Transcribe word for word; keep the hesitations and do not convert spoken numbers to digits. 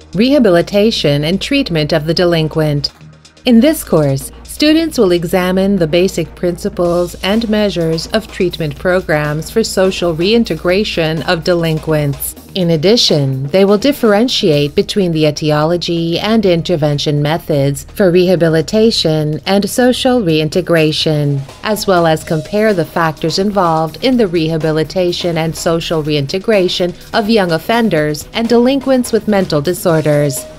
Rehabilitation and treatment of the delinquent. In this course, students will examine the basic principles and measures of treatment programs for social reintegration of delinquents. In addition, they will differentiate between the etiology and intervention methods for rehabilitation and social reintegration, as well as compare the factors involved in the rehabilitation and social reintegration of young offenders and delinquents with mental disorders.